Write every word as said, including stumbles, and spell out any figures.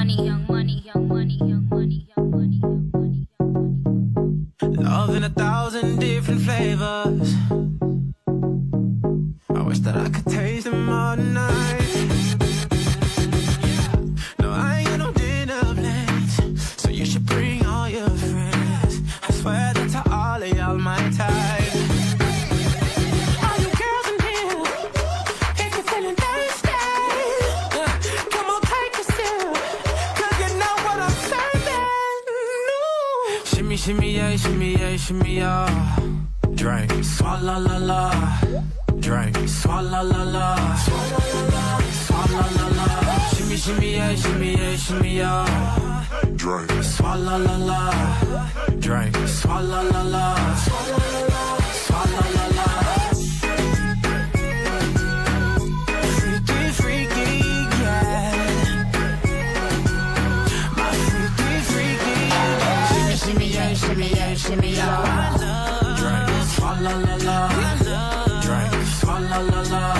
money, young money, young money, young money, young money, young money, young money. Love in a thousand different flavors. I wish that I could taste them all tonight. No, I ain't got no dinner plans, so you should bring all your friends. I swear that to all of y'all my type. All you girls in here, if you're feeling thirsty, uh, come on, take a sip, 'cause you know what I'm serving. No. Shimmy, shimmy, yeah, shimmy, yeah, shimmy, yeah. Drink, swalla la la. Drink, swalla la la. Swalla la la, swalla la la. Shimmy, shimmy, yeah, shimmy, yeah, shimmy, yeah. Drink, swalla la la. Drink, swalla la la. Swalla la la, swalla la la. Freaky, freaky, yeah. My freaky, freaky, yeah. Shimmy, shimmy, yeah, shimmy, yeah, shimmy, yeah. Drink, swalla la la. Drink, swalla la la.